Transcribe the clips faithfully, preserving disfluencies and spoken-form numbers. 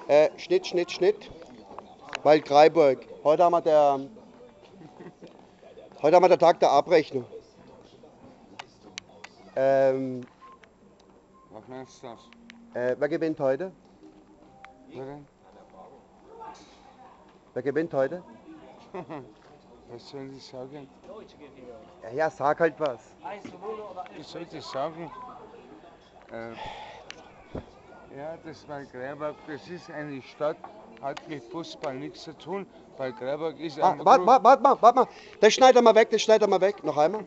Äh, Schnitt, Schnitt, Schnitt. Waldkraiburg. Heute haben wir der, heute haben wir der Tag der Abrechnung. Ähm, Was meinst du das? äh, wer gewinnt heute? Bitte? Wer gewinnt heute? Was soll ich sagen? Ja, ja, sag halt was. Ich sollte sagen, äh, ja, das Waldkraiburg, das ist eine Stadt, hat mit Fußball nichts zu tun. Waldkraiburg ist Ah, ein warte, warte, warte mal, warte mal. Das schneidet mal weg, das schneidet mal weg. Noch einmal.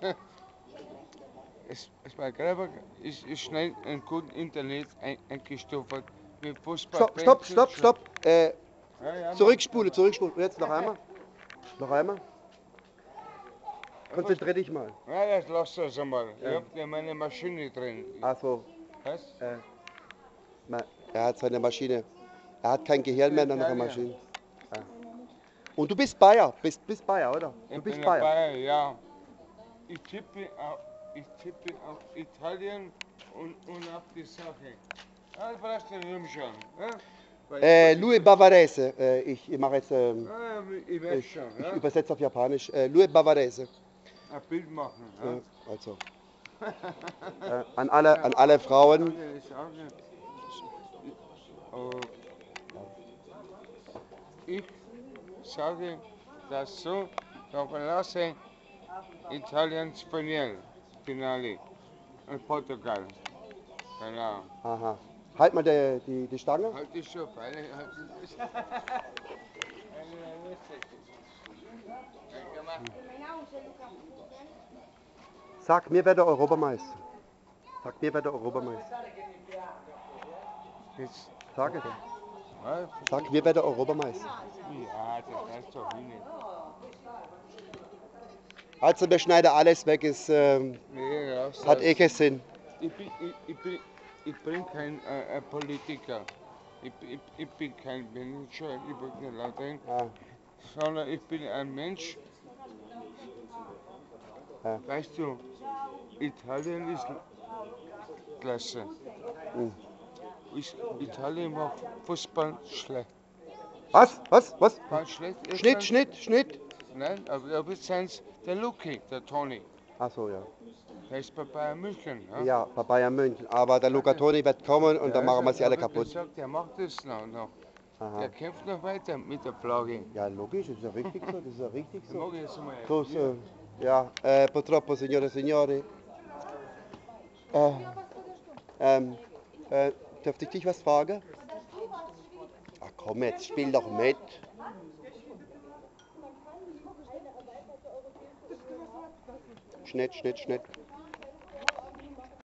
Es, es Waldkraiburg ist, ist schnell ein gutes Internet ein, eingestuft. Mit Fußball. Stopp, stopp, stopp, stopp. Äh, Ja, ja, zurückspule, zurückspule. Und jetzt noch einmal. Noch einmal. Konzentrier dich mal. Ja, das lass das einmal. Ja. Ich hab ja meine Maschine drin. Also, Was? äh, ma- er hat seine Maschine. Er hat kein Gehirn mehr in einer Maschine. Ja. Und du bist Bayer, bist, bist Bayer, oder? Du Ich bist bin Bayer. dabei, ja. Ich tippe auf, ich tippe auf Italien und, und auf die Sache. Ja, das brauchst du nicht umschauen. Ja? Weil Äh, ich- Louis Bavarese. Äh, ich ich mache jetzt, ähm, Ja, ich weiß ich, schon. ich Ja? übersetze auf Japanisch. Äh, Louis Bavarese. Ein Bild machen. Ja? Äh, also. Äh, an, alle, an alle Frauen. Ich sage, oh, ich sage das so, doch lasse Italien Spanien Finale und Portugal. Genau. Aha. Halt mal die, die, die Stange. Halt dich schon, beide. Halt dich. Sag mir, wer der Europameister. Sag mir, wer der Europameister. Jetzt. Sag es. Was? Sag mir, wer der Europameister. Ja, das weißt doch wie nicht. Also, wir schneiden alles weg. Es ähm, Nee, lass hat das. eh keinen Sinn. Ich bin, ich, ich bin, ich bin kein äh, äh, Politiker. Ich, ich, ich bin kein Manager, ich bin kein Latein, Ah, sondern ich bin ein Mensch. Ja. Weißt du, Italien ist klasse. Hm. Ist, Italien macht Fußball schlecht. Was? Was? Was? Ganz schlecht. Schnitt, Estland? Schnitt, Schnitt. Nein, aber, aber sind's der Luki, der Toni. Ach so, ja. Der ist bei Bayern München. Ja, Ja, bei Bayern München. Aber der Luca Toni wird kommen und dann machen wir sie alle kaputt. Gesagt, der macht das noch. noch. Aha. Der kämpft noch weiter mit der Flagge. Ja, logisch, das ist ja richtig so. Das ist ja richtig Ich so. mag jetzt mal. So, so. Ja, äh, purtroppo, signore e signori. Äh, ähm, äh, dürfte ich dich was fragen? Ach komm jetzt, spiel doch mit. Schnitt, Schnitt, Schnitt.